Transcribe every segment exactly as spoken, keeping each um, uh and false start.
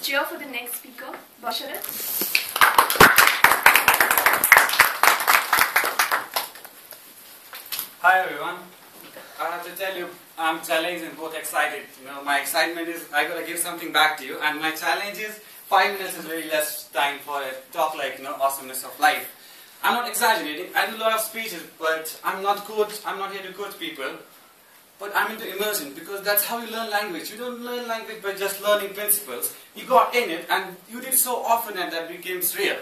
cheer for the next speaker, Basharat. Hi everyone. I have to tell you, I'm challenged and both excited. You know, my excitement is I gotta give something back to you, and my challenge is five minutes is very less time for a talk like you know awesomeness of life. I'm not exaggerating. I do a lot of speeches, but I'm not coach. I'm not here to coach people. But I'm into immersion because that's how you learn language. You don't learn language by just learning principles. You got in it, and you did so often, and that became real.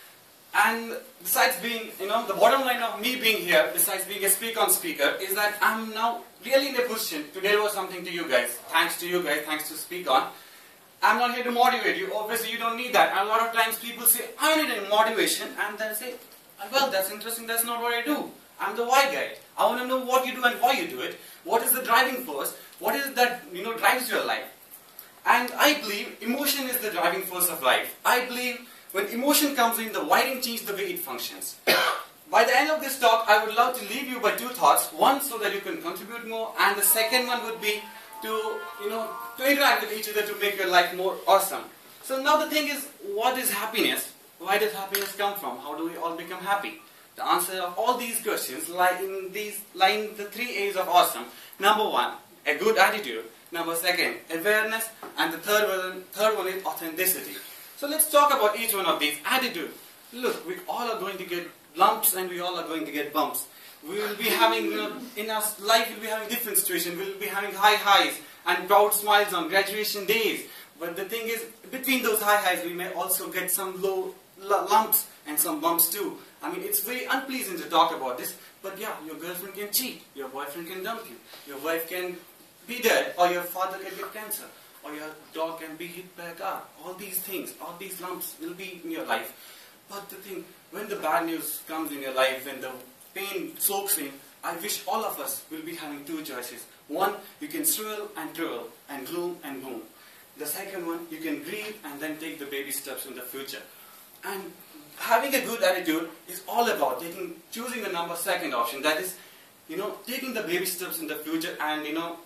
And besides being, you know, the bottom line of me being here, besides being a speak-on speaker, is that I'm now really in a position to deliver something to you guys. Thanks to you guys, thanks to speak on. I'm not here to motivate you. Obviously, you don't need that. And a lot of times people say, I need a motivation, and then say, well, that's interesting, that's not what I do. I'm the why guy. I want to know what you do and why you do it. What is the driving force? What is it that, you know, drives your life? And I believe emotion is the driving force of life. I believe when emotion comes in, the wiring changes the way it functions. By the end of this talk, I would love to leave you by two thoughts. One, so that you can contribute more, and the second one would be to, you know, to interact with each other to make your life more awesome. So now the thing is, what is happiness? Why does happiness come from? How do we all become happy? The answer of all these questions lie in these, lie in the three A's of awesome. Number one, a good attitude. Number second, awareness, and the third one, third one is authenticity. So let's talk about each one of these. Attitude. Look, we all are going to get lumps and we all are going to get bumps. We will be having, you know, in our life we'll be having different situations. We will be having high highs and proud smiles on graduation days. But the thing is, between those high highs we may also get some low lumps and some bumps too. I mean, it's very unpleasant to talk about this, but yeah, your girlfriend can cheat, your boyfriend can dump you, your wife can be dead, or your father can get cancer, or your dog can be hit by a car. All these things, all these lumps will be in your life. But the thing, when the bad news comes in your life, when the pain soaks in, I wish all of us will be having two choices. One, you can swirl and twirl, and gloom and boom. The second one, you can grieve and then take the baby steps in the future. And having a good attitude is all about taking, choosing the number second option. That is, you know, taking the baby steps in the future and, you know,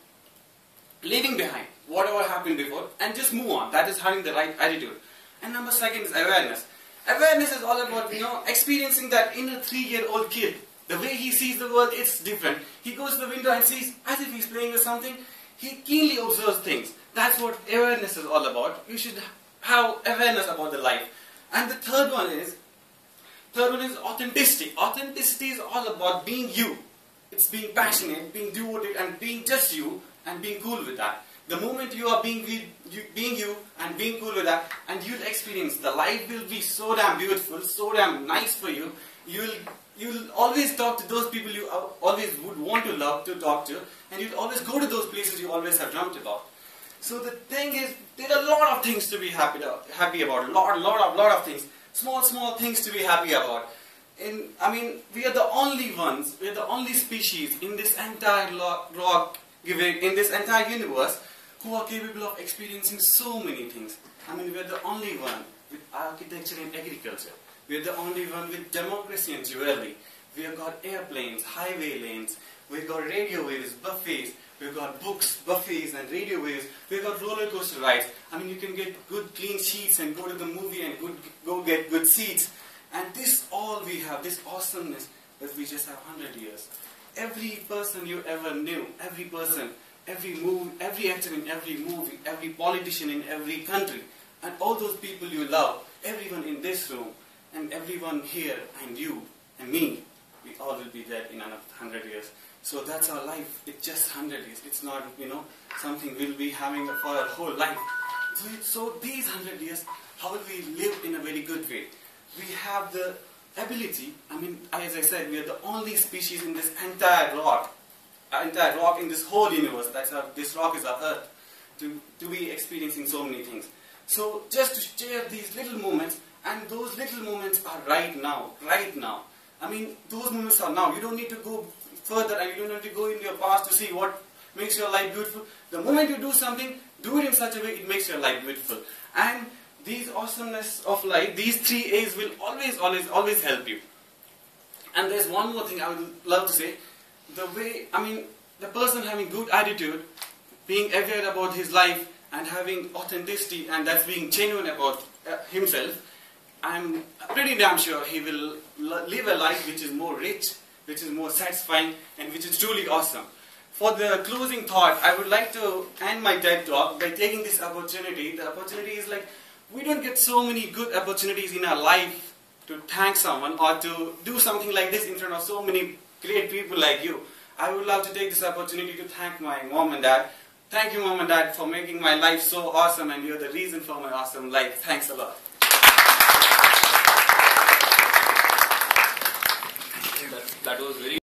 leaving behind whatever happened before and just move on. That is having the right attitude. And number second is awareness. Awareness is all about, you know, experiencing that inner three-year-old kid. The way he sees the world, it's different. He goes to the window and sees as if he's playing with something. He keenly observes things. That's what awareness is all about. You should have awareness about the life. And the third one is, third one is authenticity. Authenticity is all about being you. It's being passionate, being devoted, and being just you, and being cool with that. The moment you are being you, being you and being cool with that, and you'll experience the life will be so damn beautiful, so damn nice for you. You'll you'll always talk to those people you always would want to love to talk to, and you'll always go to those places you always have dreamt about. So the thing is, there are a lot of things to be happy to, happy about. A lot, lot of, lot of things. Small, small things to be happy about. In, I mean, we are the only ones, we are the only species in this entire rock, in this entire universe, who are capable of experiencing so many things. I mean, we are the only one with architecture and agriculture. We are the only one with democracy and jewelry. We have got airplanes, highway lanes. We've got radio waves, buffets. We've got books, buffets and radio waves. We've got roller coaster rides. I mean, you can get good clean sheets and go to the movie and good, go get good seats. And this all we have, this awesomeness, that we just have one hundred years. Every person you ever knew, every person, every movie, every actor in every movie, every politician in every country, and all those people you love, everyone in this room, and everyone here, and you, and me, we all will be dead in another one hundred years. So that's our life. It's just one hundred years. It's not, you know, something we'll be having for our whole life. So, so these one hundred years, how will we live in a very good way? We have the ability, I mean, as I said, we are the only species in this entire rock, entire rock in this whole universe. That's our, this rock is our Earth, to, to be experiencing so many things. So just to share these little moments, and those little moments are right now, right now. I mean, those moments are now. You don't need to go further and you don't need to go in your past to see what makes your life beautiful. The moment you do something, do it in such a way it makes your life beautiful. And these awesomeness of life, these three A's will always, always, always help you. And there's one more thing I would love to say. The way, I mean, the person having good attitude, being aware about his life, and having authenticity, and that's being genuine about uh, himself, I'm pretty damn sure he will live a life which is more rich, which is more satisfying, and which is truly awesome. For the closing thought, I would like to end my TED talk by taking this opportunity. The opportunity is like, we don't get so many good opportunities in our life to thank someone or to do something like this in front of so many great people like you. I would love to take this opportunity to thank my mom and dad. Thank you, mom and dad, for making my life so awesome, and you're the reason for my awesome life. Thanks a lot. That, that was very